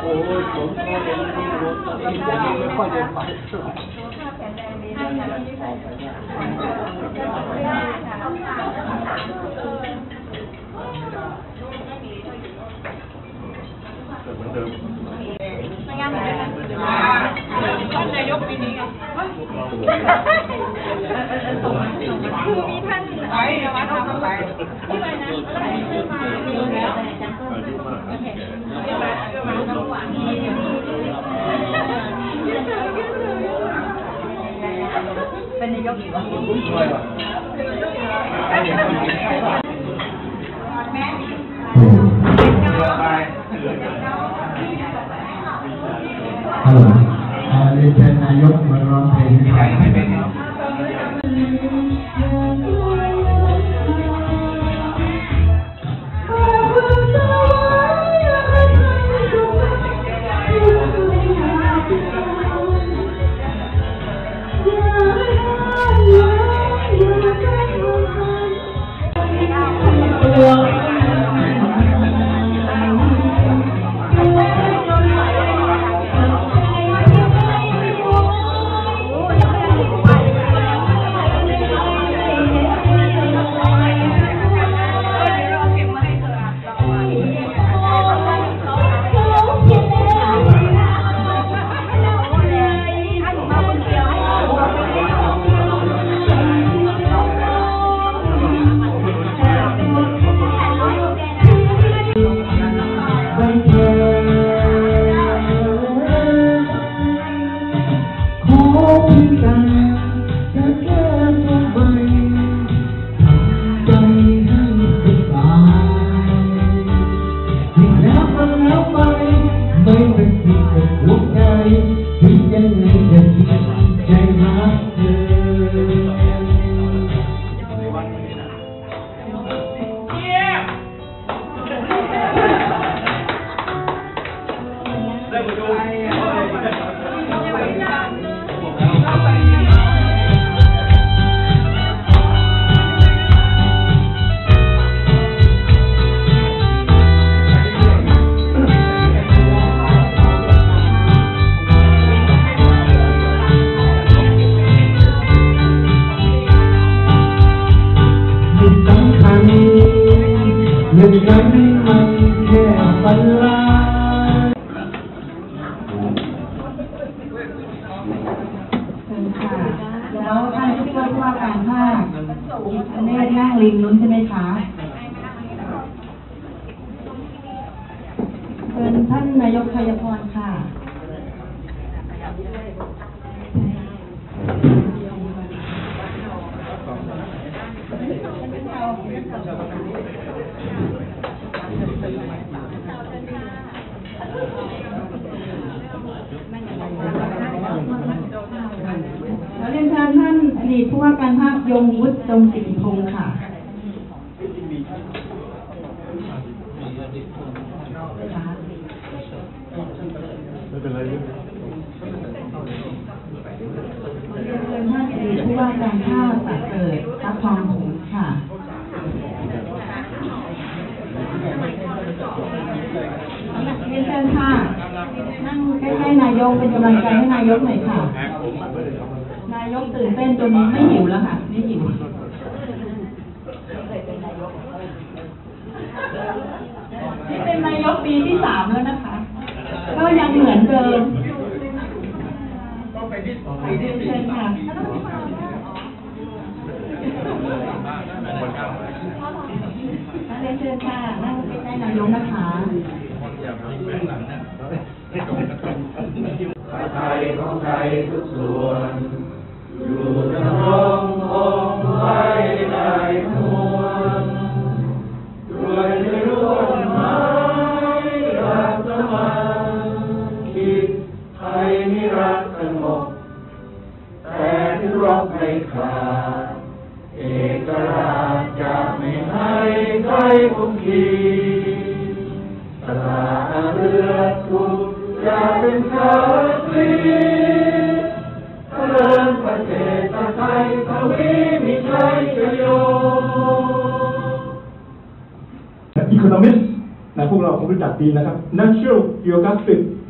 ยผมก็เป็นที่รถที่ผมไม่ค่อยได้ไปเหมือนเดิมงานเหมือนกันท่านนายกปีนี้ไงคือมีท่านไปมาทำไปที่ไหนนะเป็นนายกอีกวะฮัลโหลเรียนเชิญนายกมาร้องเพลงให้ฟังหนึ่งนั้นมันแค่ฝันร้ายแล้วท่านผู้ว่าการภาคอันนี้นั่งริมนู้นใช่ไหมคะเชิญท่านนายกชัยพรค่ะแล้วเรียนเชิญท่านอดีตผู้ว่าการภาคยงวุฒิจงศรีพงศ์ค่ะไม่เป็นไรเรียนเชิญท่านอดีตผู้ว่าการภาคประเสริฐทัพทองขุนค่ะเรียนเชิญค่ะนั่งใกล้ๆนายกเป็นกำลังใจให้นายกหน่อยค่ะนายกตื่นเต้นจนไม่หิวแล้วค่ะไม่หิวนี่เป็นนายกปีที่3แล้วนะคะก็ยังเหมือนเดิมเรียนเชิญค่ะเรียนเชิญค่ะนั่งใกล้ๆนายกนะคะไทยของไทยทุกส่วนอยู่ดำรงคงไว้ได้ทั่วด้วยร่วมไม้รักสมัครคิดไทยนิรักสงบแต่ถึงรบไม่ขาดเอกราชจะไม่ให้ใครคุมขีตลาเรือทุกจะเป็นชาตรีเริ่มประเทศไทยทวีมีชัยชโย Economist นะพวกเราคงรู้จักดีนะครับ Natural Geographic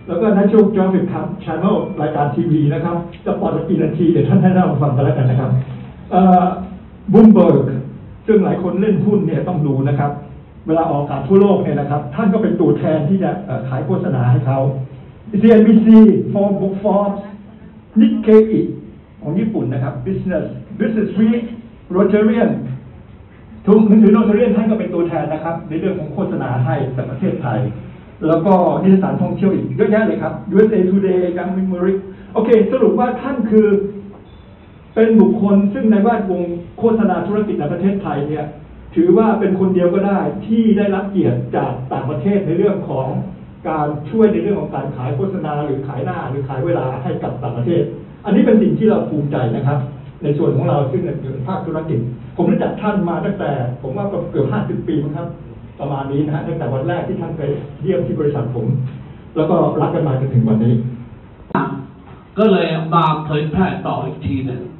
แล้วก็ National Geographic Channel รายการทีวีนะครับจะปล่อยกี่นาทีเดี๋ยวท่านให้เราฟังกันแล้วกันนะครับบูมเบิร์กซึ่งหลายคนเล่นหุ้นเนี่ยต้องดูนะครับเวลาออกอากาศทั่วโลกเนี่ยนะครับท่านก็เป็นตัวแทนที่จะขายโฆษณาให้เขา CNBC Forbes Nikkei ของญี่ปุ่นนะครับ Business Week Rotarian ทุกหนังสือโรตาเรียนท่านก็เป็นตัวแทนนะครับในเรื่องของโฆษณาให้กับประเทศไทยแล้วก็นิตยสารท่องเที่ยวอีกเยอะแยะเลยครับ USA Today ยังมีมริกโอเคสรุปว่าท่านคือเป็นบุคคลซึ่งในแวดวงโฆษณาธุรกิจในประเทศไทยเนี่ยถือว่าเป็นคนเดียวก็ได้ที่ได้รับเกียรติจากต่างประเทศในเรื่องของการช่วยในเรื่องของการขายโฆษณาหรือขายหน้าหรือขายเวลาให้กับต่างประเทศอันนี้เป็นสิ่งที่เราภูมิใจนะครับในส่วนของเราซึ่งอยู่ในภาคธุรกิจผมรู้จักท่านมาตั้งแต่ผมว่าเกือบ50 ปีมั้งครับประมาณนี้นะฮะตั้งแต่วันแรกที่ท่านไปเยี่ยมที่บริษัทผมแล้วก็รักกันมาจนถึงวันนี้ก็เลยมาเผยแพร่ต่ออีกทีหนึ่ง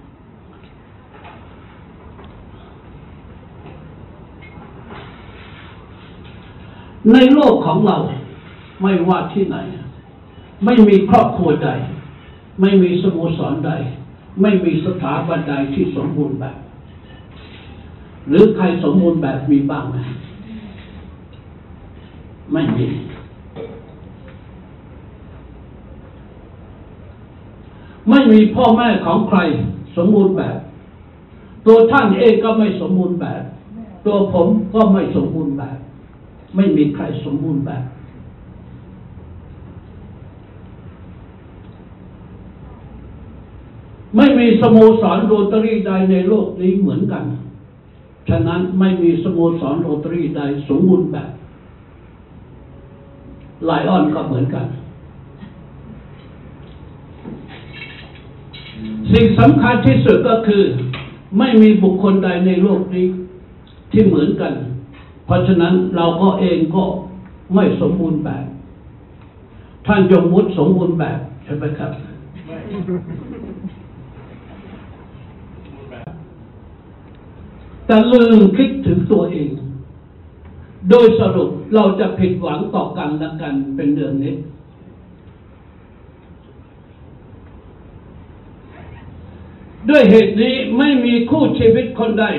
ในโลกของเราไม่ว่าที่ไหนไม่มีครอบครัวใดไม่มีสโมสรใดไม่มีสถาบันใดที่สมบูรณ์แบบหรือใครสมบูรณ์แบบมีบ้างไหมไม่มีไม่มีพ่อแม่ของใครสมบูรณ์แบบตัวท่านเองก็ไม่สมบูรณ์แบบตัวผมก็ไม่สมบูรณ์แบบไม่มีใครสมบูรณ์แบบไม่มีสโมสรโรตารี่ใดในโลกนี้เหมือนกันฉะนั้นไม่มีสโมสรโรตารี่ใดสมบูรณ์แบบไลออนก็เหมือนกันสิ่งสำคัญที่สุดก็คือไม่มีบุคคลใดในโลกนี้ที่เหมือนกันเพราะฉะนั้นเราก็เองก็ไม่สมบูรณ์แบบท่านยงวุฒิสมบูรณ์แบบใช่ไหมครับแต่ลืมคิดถึงตัวเองโดยสรุปเราจะผิดหวังต่อกันและกันเป็นเดือนนี้ด้วยเหตุนี้ไม่มีคู่ชีวิตคนใด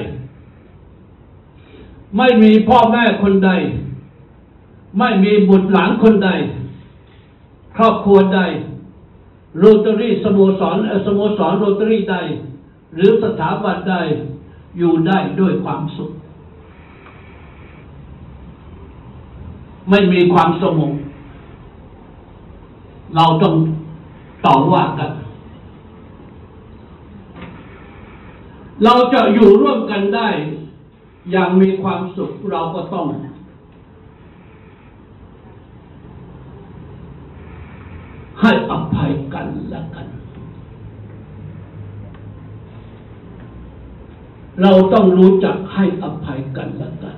ไม่มีพ่อแม่คนใดไม่มีบุตรหลานคนใดครอบครัวใดโรตารี่สโมสรโรตารี่ใดหรือสถาบันใดอยู่ได้ด้วยความสุขไม่มีความสงบเราต้องต่อว่ากันเราจะอยู่ร่วมกันได้อย่างมีความสุขเราก็ต้องให้อภัยกันและกันเราต้องรู้จักให้อภัยกันและกัน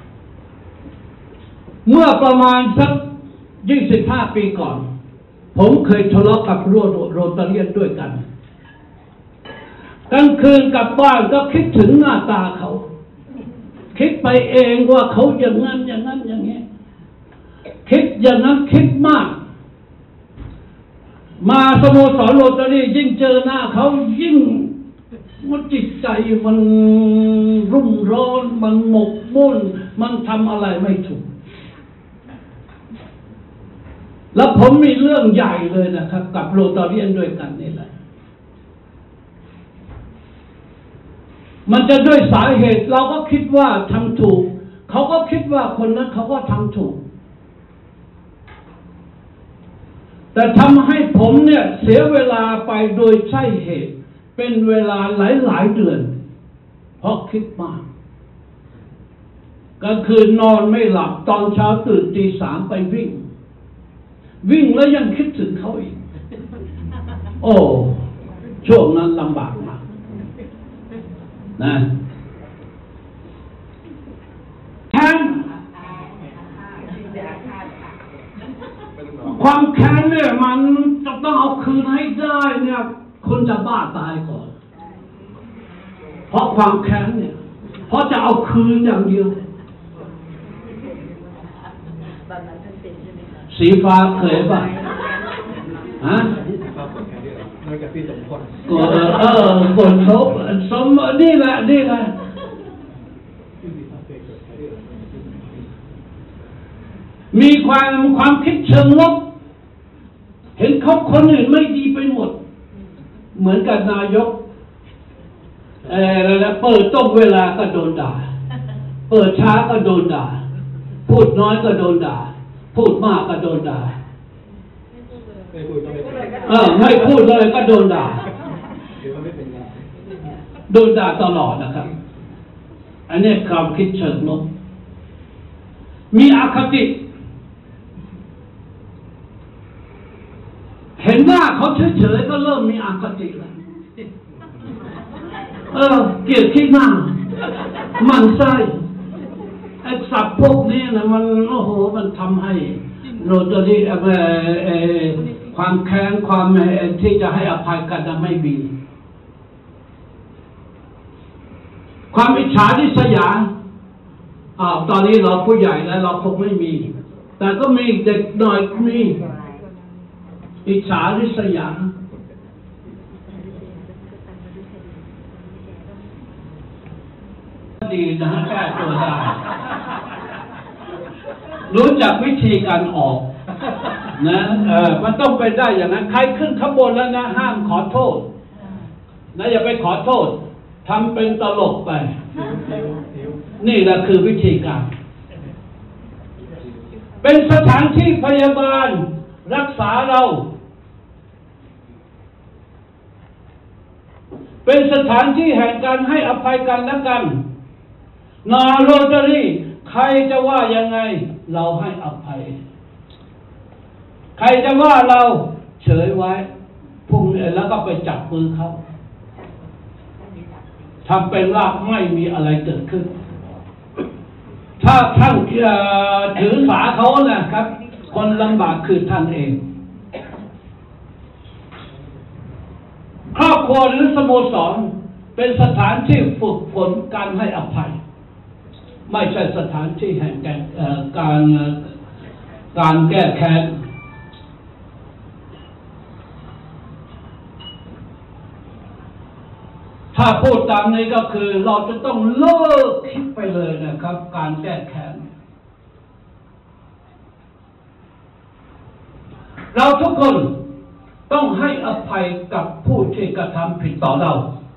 เมื่อประมาณสัก25 ปีก่อนผมเคยทะเลาะกับโรตาเรียนด้วยกันกลางคืนกลับบ้านก็คิดถึงหน้าตาเขาคิดไปเองว่าเขาอย่างนั้นอย่างนี้คิดอย่างนั้นคิดมากมาสโมสรโรตารี่ยิ่งเจอหน้าเขายิ่งมันจิตใจมันรุ่มร้อนมันหมกมุ่นมันทำอะไรไม่ถูกแล้วผมมีเรื่องใหญ่เลยนะครับกับโรตาเรียนด้วยกันนี่แหละมันจะด้วยสาเหตุเราก็คิดว่าทำถูกเขาก็คิดว่าคนนั้นเขาก็ทำถูกแต่ทำให้ผมเนี่ยเสียเวลาไปโดยใช่เหตุเป็นเวลาหลายเดือนเพราะคิดมากกลางคืนนอนไม่หลับตอนเช้าตื่นตี 3ไปวิ่งแล้วยังคิดถึงเขาอีกโอ้ช่วงนั้นลำบากมากนะแค้นความแค้นเนี่ยมันจะต้องเอาคืนให้ได้เนี่ยคนจะบ้าตายก่อนเพราะความแค้นเนี่ยเพราะจะเอาคืนอย่างเดียวสีฟ้าเคยป่ะฮะกดทบสมนี่แหละมีความคิดเชิงลบเห็นเขาคนอื่นไม่ดีไปหมดเหมือนกับนายกเปิดต้นเวลาก็โดนด่าเปิดช้าก็โดนด่าพูดน้อยก็โดนด่าพูดมากก็โดนด่าไม่พูดเลยก็โดนด่าโดนด่าตลอดนะครับอันนี้ความคิดเชิงลบมีอคติเห็นว่าเขาเฉยๆก็เริ่มมีอคติแล้วเกลียดขี้หน้ามันไส้ไอ้ศัพท์พวกนี้นะมันโอ้โหมันทำให้โรตารี่ความแค้นความที่จะให้อภัยกันไม่มีความอิจฉาริษยาตอนนี้เราผู้ใหญ่แล้วเราคงไม่มีแต่ก็มีเด็กหน่อยมีอิจฉาริษยาดีนะแก้ตัวได้รู้จักวิธีการออกนะมันต้องไปได้อย่างนั้นใครขึ้นขบวนแล้วนะห้ามขอโทษนะอย่าไปขอโทษทำเป็นตลกไปนี่แหละคือวิธีการเป็นสถานที่พยาบาลรักษาเราเป็นสถานที่แห่งการให้อภัยกันและกันนาโรตารี่ใครจะว่ายังไงเราให้อภัยใครจะว่าเราเฉยไว้พุ่งแล้วก็ไปจับมือเขาทำเป็นว่าไม่มีอะไรเกิดขึ้นถ้าท่านถือสาเขานะครับคนลำบากคือท่านเองครอบครัวหรือสโมสรเป็นสถานที่ฝึกฝนการให้อภัยไม่ใช่สถานที่แห่งการแก้แค้นถ้าพูดตามนี้ก็คือเราจะต้องเลิกคิดไปเลยนะครับการแก้แค้นเราทุกคนต้องให้อภัยกับผู้ที่กระทำผิดต่อเรา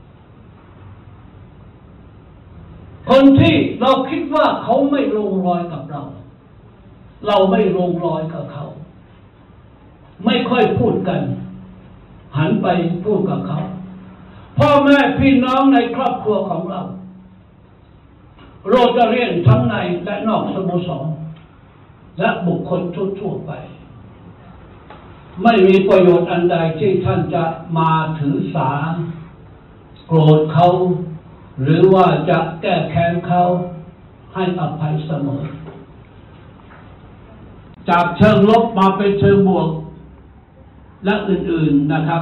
คนที่เราคิดว่าเขาไม่ลงรอยกับเราเราไม่ลงรอยกับเขาไม่ค่อยพูดกันหันไปพูดกับเขาพ่อแม่พี่น้องในครอบครัวของเราโรตาเรียนทั้งในและนอกสโมสรและบุคคลทั่วไปไม่มีประโยชน์อันใดที่ท่านจะมาถือสาโกรธเขาหรือว่าจะแก้แค้นเขาให้อภัยเสมอจากเชิงลบมาเป็นเชิงบวกและอื่นๆนะครับ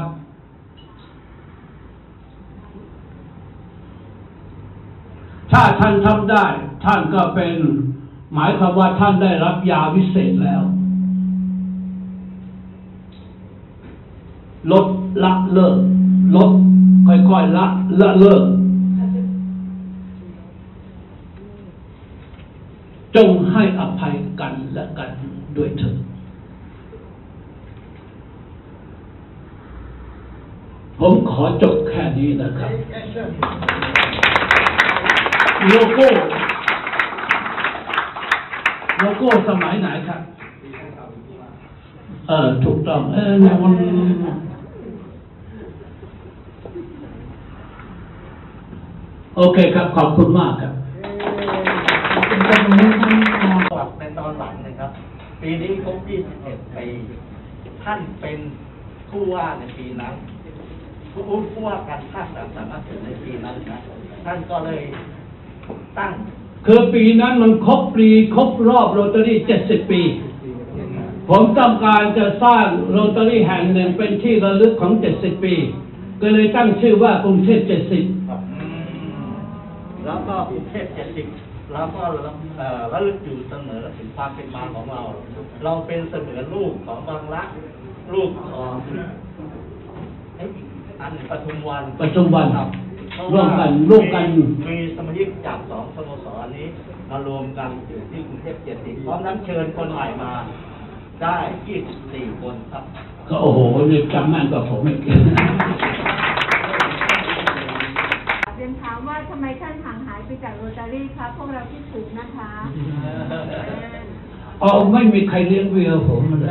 ถ้าท่านทำได้ท่านก็เป็นหมายความว่าท่านได้รับยาวิเศษแล้วลดละเลิกลดค่อยๆละเลิกจงให้อภัยกันและกันด้วยเถิดผมขอจบแค่นี้นะครับโลโก้สมัยไหนครับถูกต้องมันโอเคครับขอบคุณมากครับในตอนหลังนะครับปีนี้ครบ21 ปีท่านเป็นผู้ว่าในปีนั้นผู้ว่าการภาคสามารถถึงในปีนั้นนะท่านก็เลยตั้งคือปีนั้นมันครบรอบโรตารี่70 ปีผมต้องการจะสร้างโรตารี่แห่งหนึ่งเป็นที่ระลึกของ70 ปีก็เลยตั้งชื่อว่ากรุงเทพ70 แล้วก็กรุงเทพ70 เราก็ระลึกอยู่เสมอถึงความเป็นมาของเรา เราเป็นเสมือนลูกของบางรักลูกของอันปทุมวันครับร่วมกันมีสมาชิกจาก2 สโมสรนี้มารวมกันอยู่ที่กรุงเทพ70พร้อมนั้นเชิญคนใหม่มาได้24 คนครับก็โอ้โหนี่จำแม่นกว่าผมไม่เก่งเรียนถามว่าทำไมท่านห่างหายไปจากโรตารี่ครับพวกเราคิดถึงนะคะไม่มีใครเลี้ยงเวียผมเลย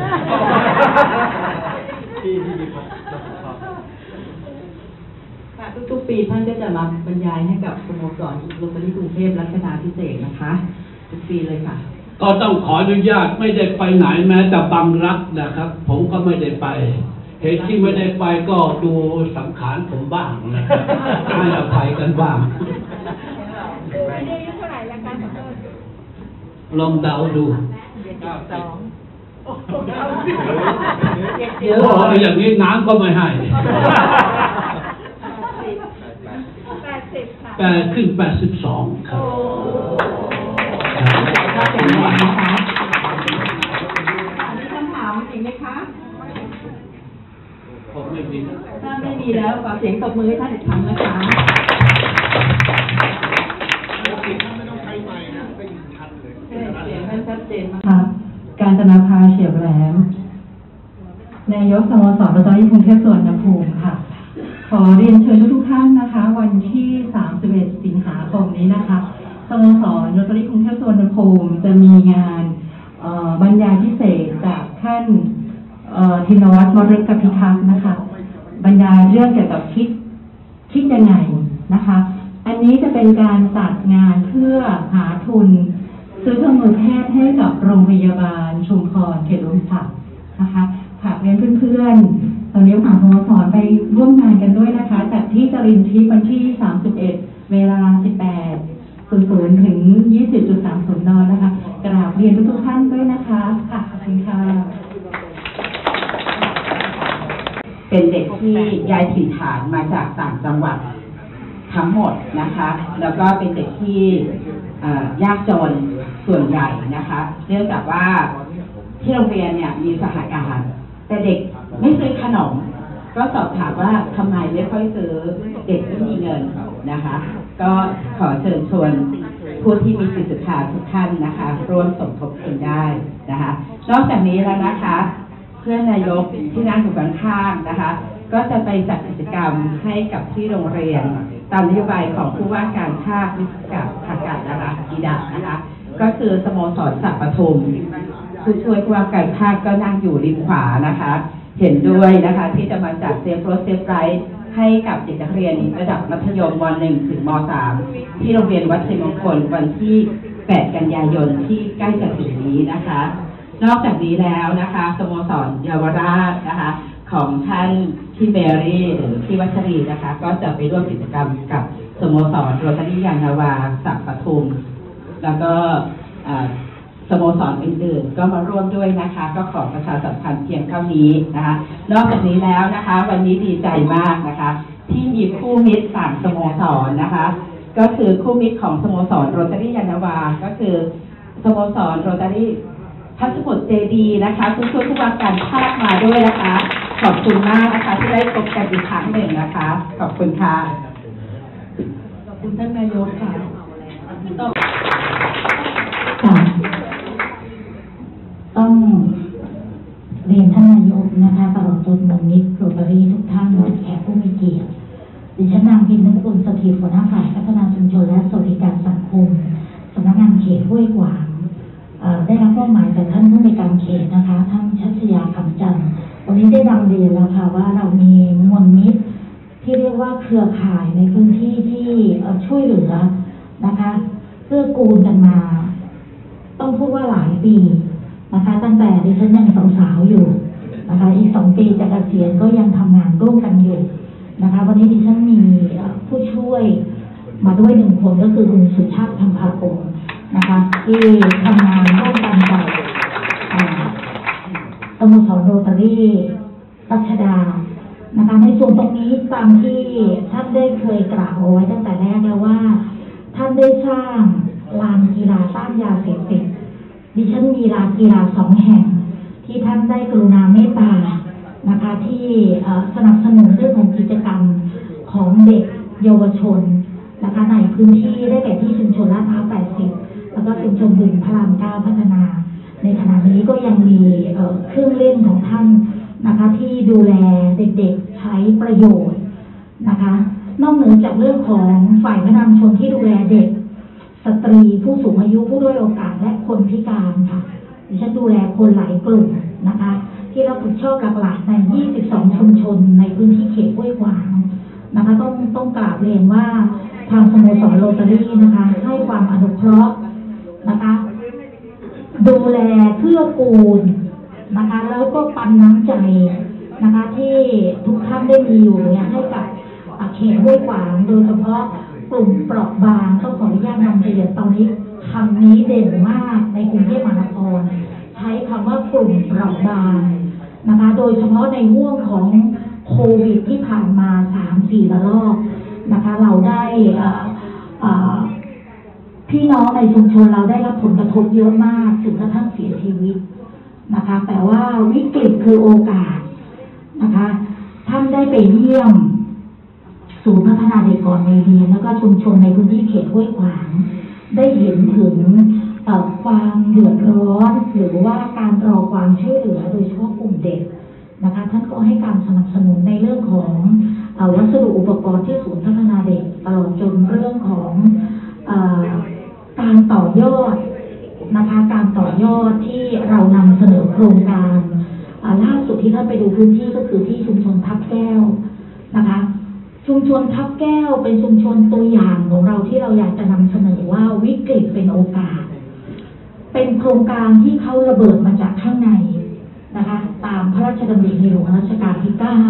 ทุกปีท่านก็จะมาบรรยายให้กับสโมสรโรตารี่กรุงเทพรัชดาภิเษกนะคะทุกปีเลยค่ะก็ต้องขออนุญาตไม่ได้ไปไหนแม้แต่บางรักนะครับผมก็ไม่ได้ไปเหตุที่ไม่ได้ไปก็ดูสังขารผมบ้างนะครับให้อภัยกันบ้างอายุเท่าไหร่แล้วกันลองเดาดูเยอะอย่างนี้น้ำก็ไม่ให้ 80 ขึ้น82ครับถ้าเป็นแรงนะคะมีคำถามอีกไหมคะผมไม่มีถ้าไม่มีแล้วขอเสียงตบมือให้ท่านอีกครั้งนะคะเสียงท่านชัดเจนมากค่ะการจนาภาเฉียบแหลมนายกสโมสรโรตารี่กรุงเทพสุวรรณภูมิค่ะขอเรียนเชิญทุกท่านนะคะวันที่31 สิงหาคมนี้นะคะสโมสรโรตารี่กรุงเทพสุวรรณภูมิจะมีงานบรรยายพิเศษจากท่านธินวัฒน์ วฤกพิทักษ์นะคะบรรยายเรื่องเกี่ยวกับคิดยังไงนะคะอันนี้จะเป็นการจัดงานเพื่อหาทุนซื้อเครื่องมือแพทย์ให้กับโรงพยาบาลชุมพรเขตอุดมศักดิ์นะคะฝากเรียนเพื่อนๆตอนนี้ฝากสโมสรไปร่วมงานกันด้วยนะคะจัดที่จริญทิพย์วันที่31 เวลา 18:00 ถึง 20:30 น.นะคะกราบเรียนทุกท่านด้วยนะคะค่ะขอบคุณค่ะเป็นเด็กที่ย้ายถิ่นฐานมาจากต่างจังหวัดทั้งหมดนะคะแล้วก็เป็นเด็กที่ยากจนส่วนใหญ่นะคะเนื่องจากว่าที่โรงเรียนเนี่ยมีสหการณ์แต่เด็กไม่ซื้อขนมก็สอบถามว่าทำไมไม่ค่อยซื้อเด็กไม่มีเงินนะคะก็ขอเชิญชวนผู้ที่มีจิตศรัทธาทุกท่านนะคะร่วมสมทบทุนได้นะคะนอกจากนี้แล้วนะคะเพื่อนนายกที่นั่งอยู่ข้างๆนะคะก็จะไปจัดกิจกรรมให้กับที่โรงเรียนตามนโยบายของผู้ว่าการภาควิศวกรรมนะคะอีดานะคะก็คือสโมสรสัปทุมผู้ช่วยผู้ว่าการภาคก็นั่งอยู่ริมขวานะคะเห็นด้วยนะคะที่จะมาจัดเซฟรถเซฟไรท์ให้กับเด็กนักเรียนระดับมัธยมม.1 ถึงม.3 ที่โรงเรียนวัดชัยมงคลวันที่ 8 กันยายนที่ใกล้จะถึงนี้นะคะนอกจากนี้แล้วนะคะสโมสรเยาวราชนะคะของท่านพี่เมรี่หรือพี่วัชรีนะคะก็จะไปร่วมกิจกรรมกับสโมสรโรตารี่ยานนาวาสัปทุมแล้วก็สโมสรอื่นๆก็มาร่วมด้วยนะคะก็ขอประชาสัมพันธ์เพียงเท่านี้นะคะนอกจากนี้แล้วนะคะวันนี้ดีใจมากนะคะที่มีคู่มิตรต่างสโมสรนะคะก็คือคู่มิตรของสโมสรโรตารี่ยานนาวาก็คือสโมสรโรตารี่พัสมุทรเจดีนะคะผู้ช่วยผู้ว่าการภาคมาด้วยนะคะขอบคุณมากนะคะที่ได้พบกันอีกครั้งหนึ่งนะคะขอบคุณค่ะขอบคุณท่านนายกค่ะต้องเรียนท่านนายกนะคะตลอดจนมูลนิธิโรตารี่ทุกท่านและแขกผู้มีเกียรติดิฉันนางพิมพ์นกุลสถิตหัวหน้าฝ่ายพัฒนาชุมชนและสวัสดิการสังคมสำนักงานเขตห้วยขวางได้รับมอบหมายจากท่านผู้ในการเขตนะคะท่านชัชยาคำจันทร์วันนี้ได้นำเรียนแล้วค่ะว่าเรามีมวลมิตรที่เรียกว่าเครือข่ายในพื้นที่ที่ช่วยเหลือนะคะเพื่อกูลกันมาต้องพูดว่าหลายปีนะคะตั้งแต่ดิฉันยังสาวๆอยู่นะคะอีก2 ปีจะเกษียณก็ยังทำงานร่วมกันอยู่นะคะวันนี้ดิฉันมีผู้ช่วยมาด้วย1 คนก็คือคุณสุชาติธรรมภาคงนะคะที่ทำงานร่วมกันกับสโมสรโรตารี่รัชดานะคะในส่วนตรงนี้ตามที่ท่านได้เคยกล่าวเอาไว้ตั้งแต่แรกแล้วว่าท่านได้สร้างลานกีฬาต้านยาเสพติดดิฉันมีลานกีฬา2 แห่งที่ท่านได้กรุณาเมตตานะคะที่สนับสนุนเรื่องของกิจกรรมของเด็กเยาวชนนะคะในพื้นที่ได้แก่ที่ชุมชนลาดพร้าว80แล้วก็ชุมชนบึงพระราม9พัฒนาในขณะนี้ก็ยังมีเครื่องเล่นของท่านนะคะที่ดูแลเด็กๆใช้ประโยชน์นะคะนอกเหนือจากเรื่องของฝ่ายพนักงานชนที่ดูแลเด็กสตรีผู้สูงอายุผู้ด้อยโอกาสและคนพิการค่ะดิฉันดูแลคนหลายกลุ่มนะคะที่รับผิดชอบหลักๆใน22ชุมชนในพื้นที่เขตห้วยขวางนะคะต้องกราบเรียนว่าทางสโมสรโรตารี่นะคะให้ความอนุเคราะห์นะคะดูแลเพื่อกูลนะคะแล้วก็ปันน้ำใจนะคะที่ทุกท่านได้มีอยู่เนี่ยให้กับเขตห้วยขวางโดยเฉพาะกลุ่มเปราะบางต้องขออนุญาตนำเรียนตอนนี้คำนี้เด่นมากในกรุงเทพมหานครใช้คำว่ากลุ่มเปราะบางนะคะโดยเฉพาะในห่วงของโควิดที่ผ่านมา 3-4 ระลอกนะคะเราได้พี่น้องในชุมชนเราได้รับผลกระทบเยอะมากถึงกระทั่งเสียชีวิตนะคะแต่ว่าวิกฤตคือโอกาสนะคะท่านได้ไปเยี่ยมศูนย์พัฒนาเด็กก่อนวัยเรียนแล้วก็ชุมชนในพื้นที่เขตห้วยขวางได้เห็นถึงความเดือดร้อนหรือว่าการรอความช่วยเหลือโดยเฉพาะกลุ่มเด็กนะคะท่านก็ให้การสนับสนุนในเรื่องของวัสดุอุปกรณ์ที่ศูนย์พัฒนาเด็กตลอดจนเรื่องของการต่อยอดนะคะการต่อยอดที่เรานำเสนอโครงการล่าสุดที่ท่านไปดูพื้นที่ก็คือที่ชุมชนทับแก้วนะคะชุมชนทับแก้วเป็นชุมชนตัวอย่างของเราที่เราอยากจะนำเสนอว่าวิกฤตเป็นโอกาสเป็นโครงการที่เขาระเบิดมาจากข้างในนะคะตามพระราชดำริในหลวงรัชกาลที่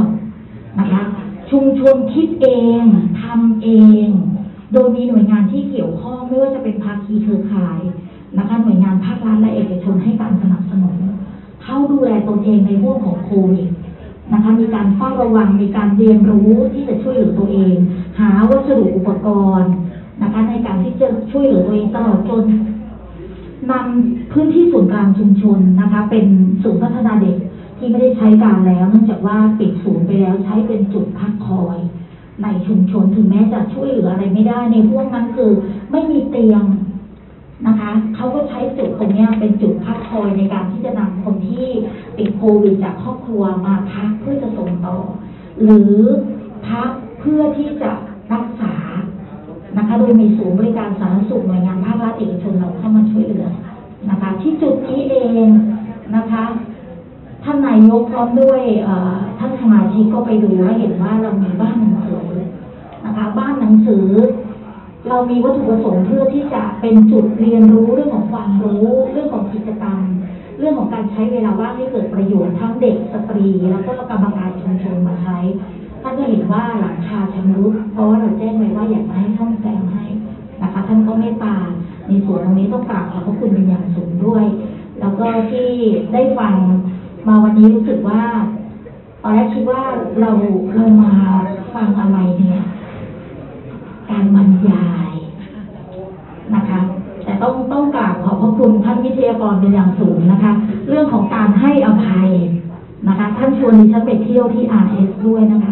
9นะคะชุมชนคิดเองทำเองโดยมีหน่วยงานที่เกี่ยวข้องไม่ว่าจะเป็นภาคีเครือข่ายนะคะหน่วยงานภาครัฐและเอกชนให้การสนับสนุนเข้าดูแลตนเองในห่วงของโควิดนะคะมีการเฝ้าระวังมีการเรียนรู้ที่จะช่วยเหลือตัวเองหาวัสดุอุปกรณ์นะคะในการที่จะช่วยเหลือตัวเองตลอดจนนำพื้นที่ศูนย์กลางชุมชนนะคะเป็นศูนย์พัฒนาเด็กที่ไม่ได้ใช้การแล้วเนื่องจากว่าปิดศูนย์ไปแล้วใช้เป็นจุดพักคอยในชุมชนถึงแม้จะช่วยเหลืออะไรไม่ได้ในพวกนั้นคือไม่มีเตียงนะคะเขาก็ใช้จุดตรงนี้เป็นจุดพักคอยในการที่จะนำคนที่ติดโควิดจากครอบครัวมาพักเพื่อจะส่งต่อหรือพักเพื่อที่จะรักษานะคะโดยมีศูนย์บริการสาธารณสุขหน่วยงานภาครัฐเอกชนเราเข้ามาช่วยเหลือนะคะที่จุดนี้เองนะคะท่านนายกพร้อมด้วยท่านสมาชิกก็ไปดูและเห็นว่าเรามีบ้านหนังสือนะคะบ้านหนังสือเรามีวัตถุประสงค์เพื่อที่จะเป็นจุดเรียนรู้เรื่องของความรู้เรื่องของกิจกรรมเรื่องของการใช้เวลาว่างให้เกิดประโยชน์ทั้งเด็กสตรีแล้วก็กรรมการชุมชนมาใช้ท่านก็เห็นว่าหลังคาชำรุดเพราะว่าเราแจ้งไว้ว่าอยากให้ซ่อมแซมให้นะคะท่านก็เมตตาในส่วนตรงนี้ต้องกราบขอบพระคุณเป็นอย่างสูงด้วยแล้วก็ที่ได้ฟังมาวันนี้รู้สึกว่าตอนแรกคิดว่าเรามาฟังอะไรเนี่ยการบรรยายนะคะแต่ต้องกราบขอบพระคุณท่านวิทยากรเป็นอย่างสูงนะคะเรื่องของการให้อภัยนะคะท่านชวนดิฉันไปเที่ยวที่ RS ด้วยนะคะ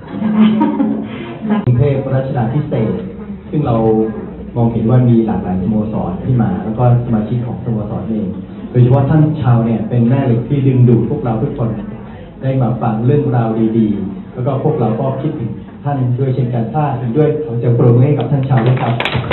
กรุงเทพรัชดาภิเษกซึ่งเรามองเห็นว่ามีหลากหลายสโมสรที่มาแล้วก็สมาชิกของสโมสรเองโดยเฉพาะท่านชาวเนี่ยเป็นแม่เหล็กที่ดึงดูดพวกเราทุกคนได้มาฟังเรื่องราวดีๆแล้วก็พวกเราก็คิดถึงท่านด้วยเช่นกันถ้าถึงด้วยขอจะปรบมือให้กับท่านชาวด้วยครับ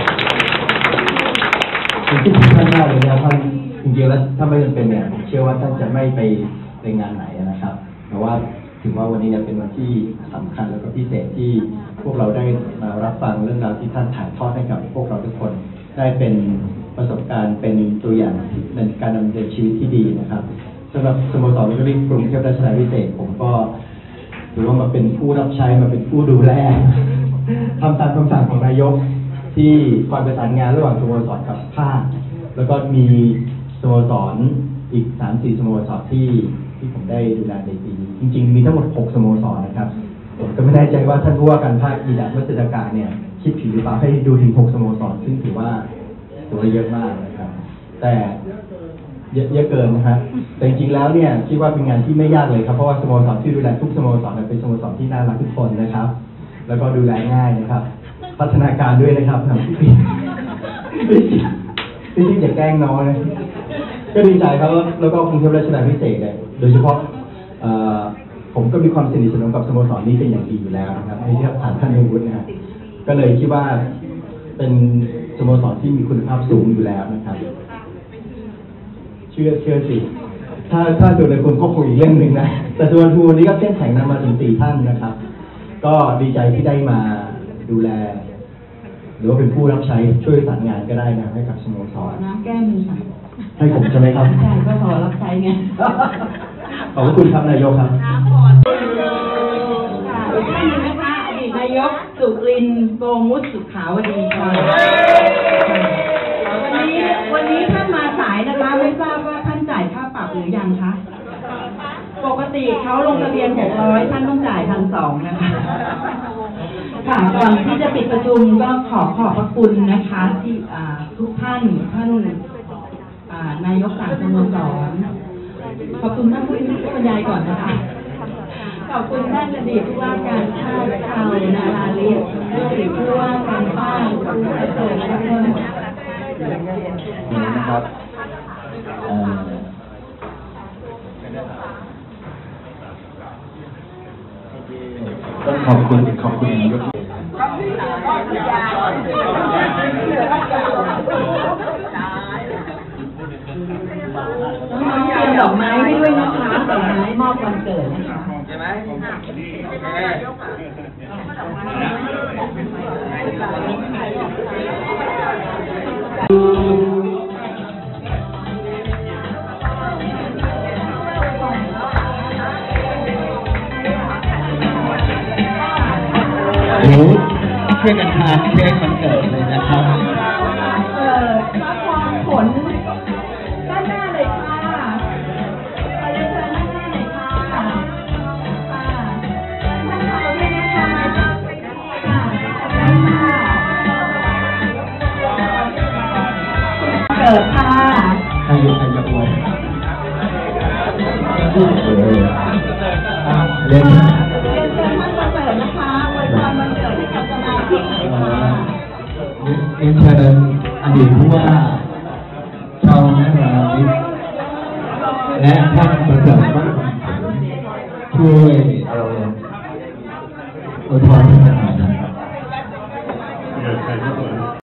คิดถึงท่านมากเลยนะท่านจริงๆแล้วถ้าไม่จำเป็นเนี่ยผมเชื่อว่าท่านจะไม่ไปงานไหนนะครับแต่ว่าถือว่าวันนี้เนี่ยเป็นวันที่สำคัญแล้วก็พิเศษที่พวกเราได้มารับฟังเรื่องราวที่ท่านถ่ายทอดให้กับพวกเราทุกคนได้เป็นประสบการณ์เป็นตัวอย่างในการดำเนินชีวิตที่ดีนะครับสำหรับสโมสรโรตารี่กรุงเทพรัชดาภิเษกผมก็ถือว่ามาเป็นผู้รับใช้มาเป็นผู้ดูแลทำตามคำสั่งของนายกที่คอยประสานงานระหว่างสโมสรกับภาคแล้วก็มีสโมสรอีก 3-4 สโมสรที่ผมได้ดูแลในปีนี้จริงๆมีทั้งหมด6 สโมสรนะครับผมก็ไม่แน่ใจว่าท่านผู้ว่าการภาคอีดัทวัฒนการเนี่ยคิดผิดหรือเปล่าให้ดูถึง6 สโมสรซึ่งถือว่าถือว่าเยอะมากนะครับแต่เยอะเกินนะครับแต่จริงๆแล้วเนี่ยคิดว่าเป็นงานที่ไม่ยากเลยครับเพราะว่าสโมสรที่ดูแลทุกสโมสรเป็นสโมสรที่น่ารักทุกคนนะครับแล้วก็ดูแลง่ายนะครับพัฒนาการด้วยนะครับที่จะแกล้งน้องนะก็ดีใจครับแล้วก็กรุงเทพราชดาพิเศษเนี่ยโดยเฉพาะผมก็มีความสนิทสนมกับสโมสรนี้เป็นอย่างดีอยู่แล้วนะครับในที่ผ่านท่านนวุฒินะครับก็เลยคิดว่าเป็นสโมสรที่มีคุณภาพสูงอยู่แล้วนะครับเชื่อสิถ้าดูในคนก็คุยเรื่องหนึ่งนะแต่ส่วนทูนี้ก็เข้มแข็งนำมาถึง4 ท่านนะครับ ก็ดีใจที่ได้มาดูแลหรือว่าเป็นผู้รับใช้ช่วยสานงานก็ได้นะให้กับสโมสรน้ำแก้มือค่ะให้ผมใช่ไหมครับใช่ก็ขอรับใช้ไงขอบคุณครับนายกครับท่านนี้นะคะอดีตนายกสุรินทร์โกมุตสุขาวดีค่ะวันนี้ท่านมาสายนะคะไม่ทราบว่าท่านจ่ายค่าปรับหรือยังคะปกติเขาลงทะเบียน600ท่านต้องจ่าย1,200นะคะค่ะก่อนที่จะปิดประชุมก็ขอบพระคุณนะคะที่ทุกท่านนายกต่างสโมสรขอบคุณท่านผู้บรรยายก่อนนะคะขอบคุณท่านอดีตผู้ว่าการชาติชาวนาราลิศอดีตผู้ว่าการป้ายผู้ประเสริฐและเพื่อนนะครับต้องขอบคุณนายกน้องๆเตรียมดอกไม้ให้ด้วยนะคะดอกไม้มอบวันเกิดนะคะใช่ไหมช่วยกันทานเค้กวันเกิดเลยนะครับพระพรผลด้านหน้าเลยค่ะขอเรียนเชิญด้านหน้าเลยค่ะท่านขอเรียนนะคะค่ะด้านหน้าเกิดค่ะใครจะอวยเรียนเชิญท่านมาเกิดนะคะอวยพรวันเกิดให้กับสมาชิกเรียนเชิญอดีตผู้ว่าชาวนาราลิศและท่านประเสริฐมากช่วยอวยพรให้ท่านหน่อยนะครับ